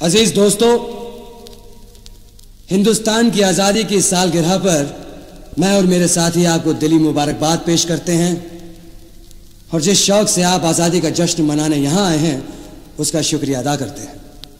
अजीज दोस्तों, हिंदुस्तान की आज़ादी की सालगिरह पर मैं और मेरे साथी आपको दिली मुबारकबाद पेश करते हैं और जिस शौक से आप आज़ादी का जश्न मनाने यहां आए हैं उसका शुक्रिया अदा करते हैं।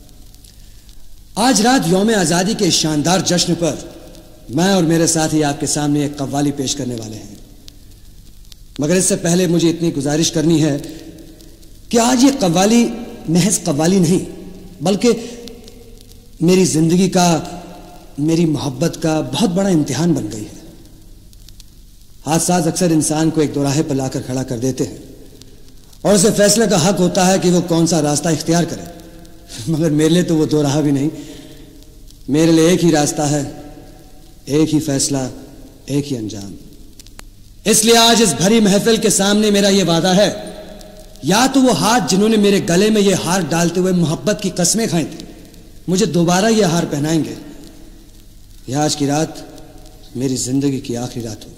आज रात यौम आज़ादी के शानदार जश्न पर मैं और मेरे साथी आपके सामने एक कव्वाली पेश करने वाले हैं, मगर इससे पहले मुझे इतनी गुजारिश करनी है कि आज ये कव्वाली महज कव्वाली नहीं बल्कि मेरी जिंदगी का, मेरी मोहब्बत का बहुत बड़ा इम्तिहान बन गई है। हादसात अक्सर इंसान को एक दोराहे पर लाकर खड़ा कर देते हैं और उसे फैसले का हक होता है कि वो कौन सा रास्ता इख्तियार करे, मगर मेरे लिए तो वो दोराहा भी नहीं, मेरे लिए एक ही रास्ता है, एक ही फैसला, एक ही अंजाम। इसलिए आज इस भरी महफिल के सामने मेरा ये वादा है, या तो वो हाथ जिन्होंने मेरे गले में ये हार डालते हुए मोहब्बत की कस्में खाई थी मुझे दोबारा ये हार पहनाएंगे, या आज की रात मेरी जिंदगी की आखिरी रात होगी।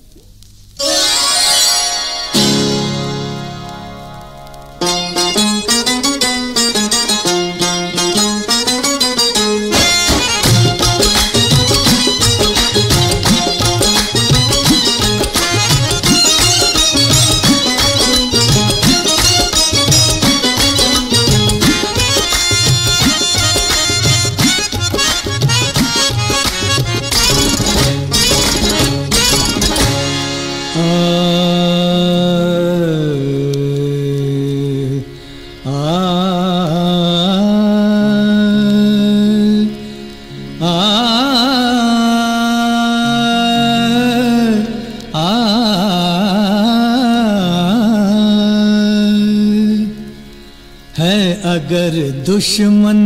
अगर दुश्मन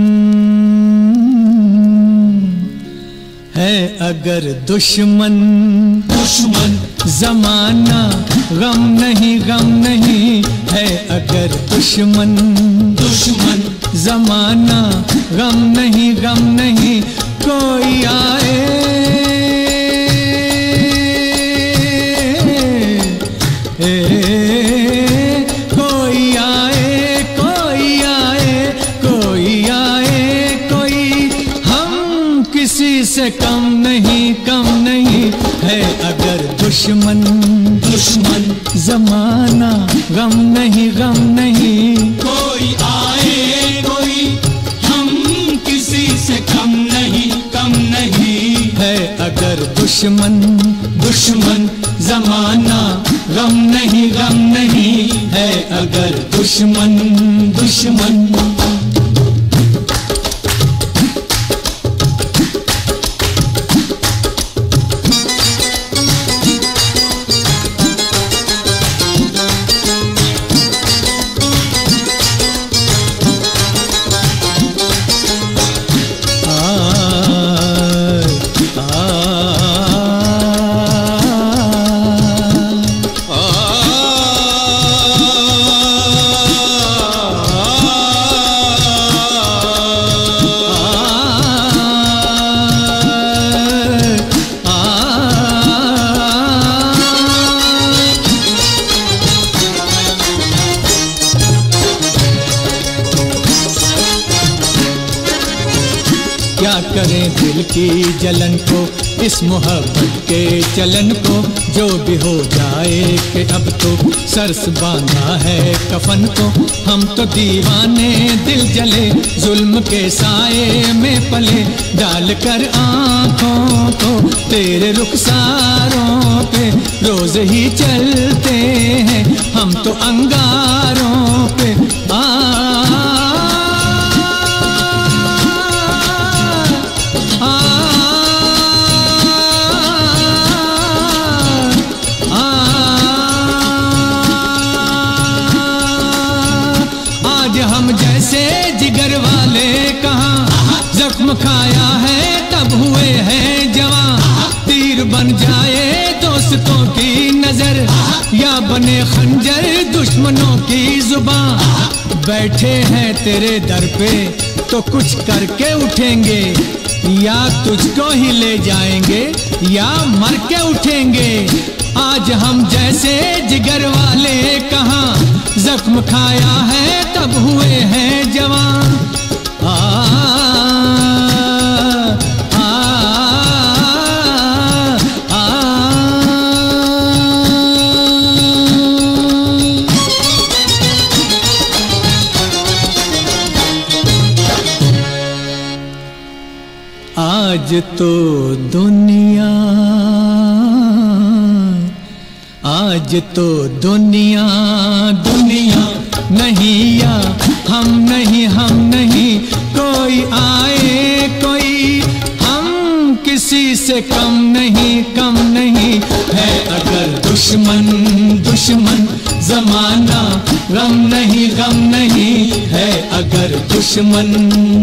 है, अगर दुश्मन जमाना गम नहीं है, अगर दुश्मन जमाना गम नहीं कोई आए से कम नहीं है, अगर दुश्मन जमाना गम नहीं कोई आए कोई हम किसी से कम नहीं है, अगर दुश्मन जमाना गम नहीं है, अगर दुश्मन क्या करें दिल की जलन को, इस मोहब्बत के चलन को, जो भी हो जाए कि अब तो सरस बांधा है कफन को। हम तो दीवाने दिल जले जुल्म के साए में पले, डाल कर आँखों को तेरे रुखसारों पे रोज ही चलते हैं हम तो अंगारों पे। हम जैसे जिगर वाले कहाँ जख्म खाया है तब हुए हैं जवां, तीर बन जाए दोस्तों की नजर या बने खंजर दुश्मनों की जुबान। बैठे हैं तेरे दर पे तो कुछ करके उठेंगे, या तुझको ही ले जाएंगे या मर के उठेंगे। आज हम जैसे जिगर वाले कहाँ जख्म खाया है तब हुए हैं जवान। आज तो दुनिया नहीं या हम नहीं कोई आए कोई हम किसी से कम नहीं है अगर दुश्मन जमाना गम नहीं है अगर दुश्मन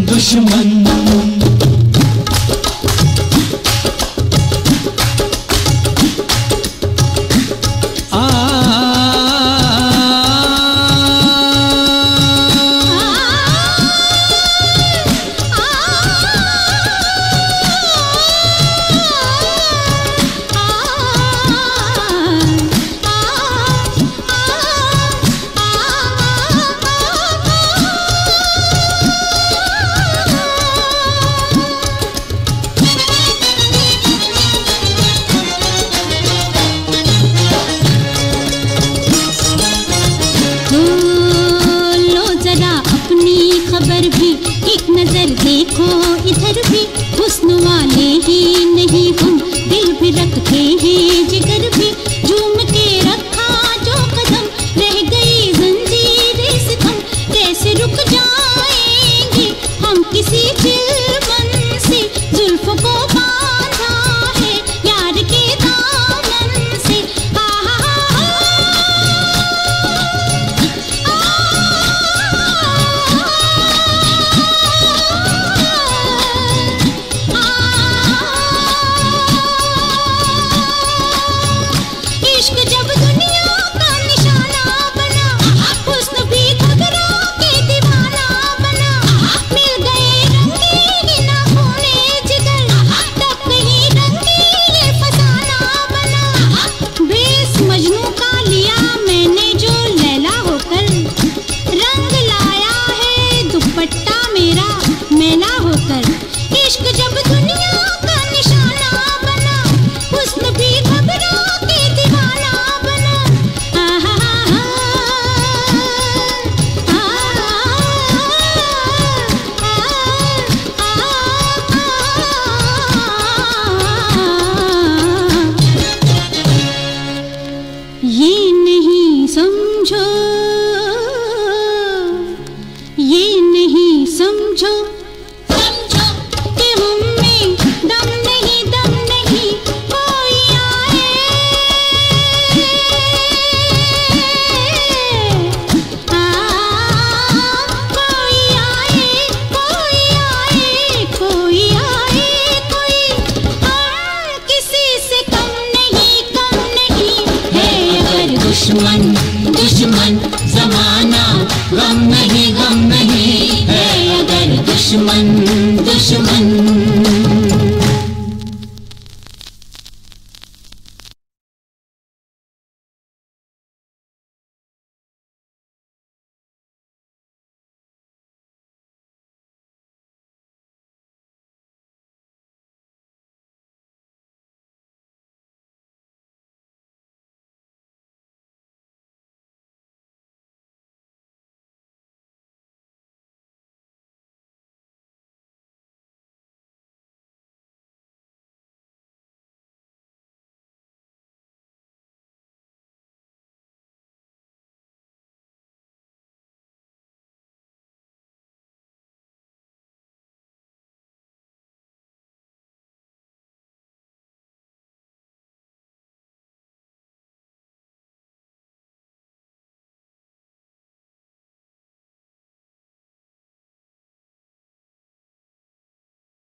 देखो इधर भी हुस्न वाले ही नहीं हम दिल भी रखते हैं जिगर भी झूम के रखा जो कदम रह गई जंजीरें सितम कैसे रुक जाएंगे हम किसी चिलवन से जुल्फों को बांधा है यार के दामन से दुश्मन जमाना गम नहीं है अगर दुश्मन